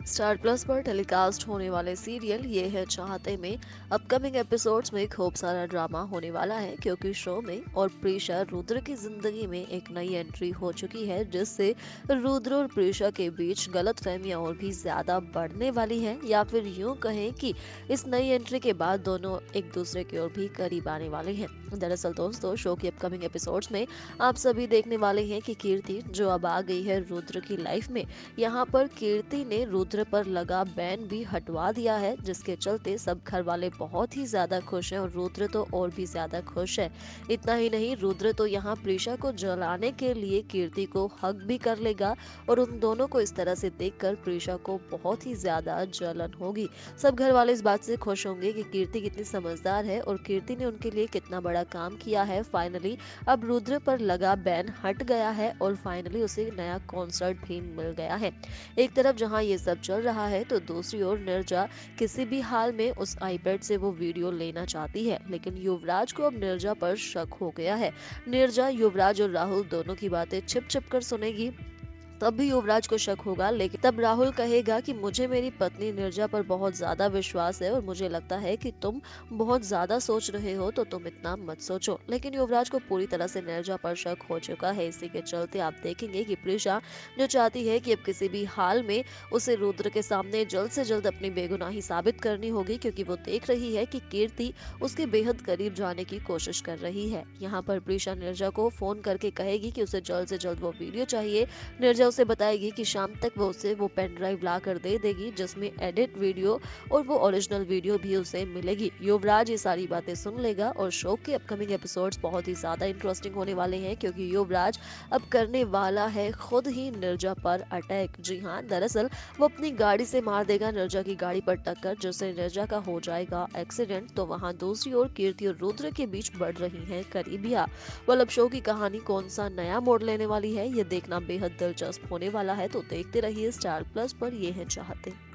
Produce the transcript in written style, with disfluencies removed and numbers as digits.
Star plus पर telecast होने वाले सीरियल ये है चाहते में अपकमिंग एपिसोड्स में खूब सारा ड्रामा होने वाला है, क्योंकि शो में और प्रीशा रुद्र की जिंदगी में एक नई एंट्री हो चुकी है, जिससे रुद्र और प्रीशा के बीच गलतफहमियां और भी ज्यादा बढ़ने वाली है, या फिर यूं कहें कि इस नई एंट्री के बाद दोनों एक दूसरे की ओर भी करीब आने वाले हैं। दरअसल दोस्तों, शो की अपकमिंग एपिसोड्स में आप सभी देखने वाले हैं कि कीर्ति जो अब आ गई है रुद्र की लाइफ में, यहाँ पर कीर्ति ने रुद्र पर लगा बैन भी हटवा दिया है, जिसके चलते सब घर वाले बहुत ही ज्यादा खुश हैं और रुद्र तो और भी ज्यादा खुश है। इतना ही नहीं, रुद्र तो यहाँ प्रीशा को जलाने के लिए कीर्ति को हक भी कर लेगा और उन दोनों को इस तरह से देखकर प्रीशा को बहुत ही ज्यादा जलन होगी। सब घर वाले इस बात से खुश होंगे कि कीर्ति कितनी समझदार है और कीर्ति ने उनके लिए कितना बड़ा काम किया है। फाइनली अब रुद्र पर लगा बैन हट गया है और फाइनली उसे नया कॉन्सर्ट भी मिल गया है। एक तरफ जहां ये सब चल रहा है तो दूसरी ओर निर्जा किसी भी हाल में उस आईपैड से वो वीडियो लेना चाहती है, लेकिन युवराज को अब निर्जा पर शक हो गया है। निर्जा युवराज और राहुल दोनों की बातें छिप छिप कर सुनेगी, तब भी युवराज को शक होगा, लेकिन तब राहुल कहेगा कि मुझे मेरी पत्नी निर्जा पर बहुत ज्यादा विश्वास है और मुझे लगता है कि तुम बहुत ज्यादा सोच रहे हो, तो तुम इतना मत सोचो। लेकिन युवराज को पूरी तरह से निर्जा पर शक हो चुका है। इसी के चलते आप देखेंगे कि प्रीशा जो चाहती है कि अब किसी भी हाल में उसे रुद्र के सामने जल्द से जल्द अपनी बेगुनाही साबित करनी होगी, क्योंकि वो देख रही है कि कीर्ति उसके बेहद करीब जाने की कोशिश कर रही है। यहाँ पर प्रीशा निर्जा को फोन करके कहेगी कि उसे जल्द से जल्द वो वीडियो चाहिए। निर्जा उसे बताएगी कि शाम तक वो उसे वो पेन ड्राइव ला कर दे देगी, जिसमें एडिट वीडियो और वो ओरिजिनल वीडियो भी उसे मिलेगी। युवराज ये सारी बातें सुन लेगा और शो के अपकमिंग एपिसोड्स बहुत ही ज्यादा इंटरेस्टिंग होने वाले हैं, क्योंकि युवराज अब करने वाला है खुद ही निर्जा पर अटैक। जी हाँ, दरअसल वो अपनी गाड़ी से मार देगा निर्जा की गाड़ी पर टक्कर, जिससे निर्जा का हो जाएगा एक्सीडेंट। तो वहाँ दूसरी ओर कीर्ति और रुद्र के बीच बढ़ रही है करीबियां। अब शो की कहानी कौन सा नया मोड़ लेने वाली है, ये देखना बेहद दिलचस्प होने वाला है। तो देखते रहिए स्टार प्लस पर, ये है चाहते।